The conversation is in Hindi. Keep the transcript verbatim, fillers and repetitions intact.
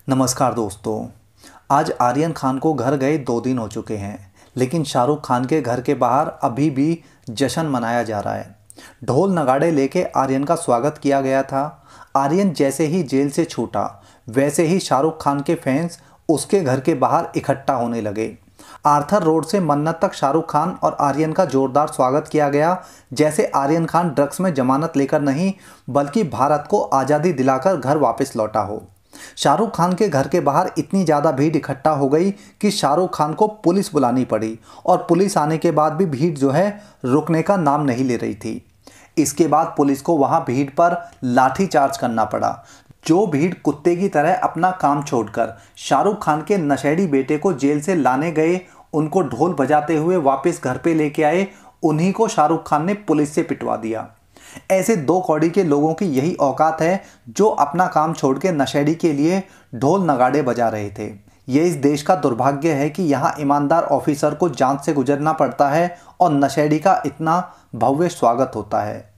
नमस्कार दोस्तों। आज आर्यन खान को घर गए दो दिन हो चुके हैं, लेकिन शाहरुख खान के घर के बाहर अभी भी जश्न मनाया जा रहा है। ढोल नगाड़े लेके आर्यन का स्वागत किया गया था। आर्यन जैसे ही जेल से छूटा, वैसे ही शाहरुख खान के फैंस उसके घर के बाहर इकट्ठा होने लगे। आर्थर रोड से मन्नत तक शाहरुख खान और आर्यन का जोरदार स्वागत किया गया, जैसे आर्यन खान ड्रग्स में जमानत लेकर नहीं, बल्कि भारत को आज़ादी दिलाकर घर वापस लौटा हो। शाहरुख खान के घर के बाहर इतनी ज़्यादा भीड़ इकट्ठा हो गई कि शाहरुख खान को पुलिस बुलानी पड़ी, और पुलिस आने के बाद भी भीड़ जो है रुकने का नाम नहीं ले रही थी। इसके बाद पुलिस को वहां भीड़ पर लाठीचार्ज करना पड़ा। जो भीड़ कुत्ते की तरह अपना काम छोड़कर शाहरुख खान के नशेड़ी बेटे को जेल से लाने गए, उनको ढोल बजाते हुए वापस घर पे लेके आए, उन्हीं को शाहरुख खान ने पुलिस से पिटवा दिया। ऐसे दो कौड़ी के लोगों की यही औकात है, जो अपना काम छोड़ के नशेड़ी के लिए ढोल नगाड़े बजा रहे थे। ये इस देश का दुर्भाग्य है कि यहाँ ईमानदार ऑफिसर को जांच से गुजरना पड़ता है और नशेड़ी का इतना भव्य स्वागत होता है।